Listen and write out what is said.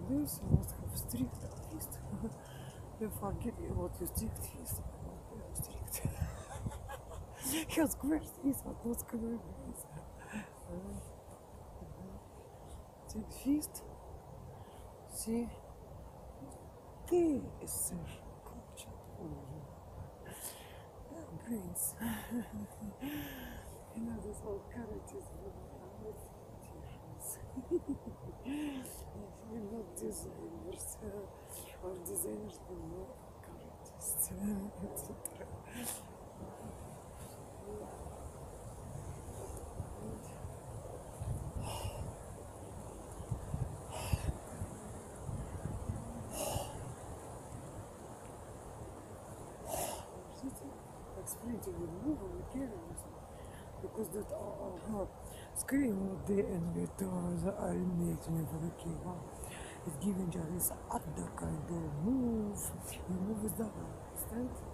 this, you must have strict at least. You forget what you strict is. Strict. He has square face, but not square face. Take fist. See? Ты, сэр, копчат. Brains. You know, this whole character is we're not designers, or designers will know characters, etc. Explain to you move on the cameras because that screen the and the animate for the camera is giving you this other kind of move. You move with that, understand?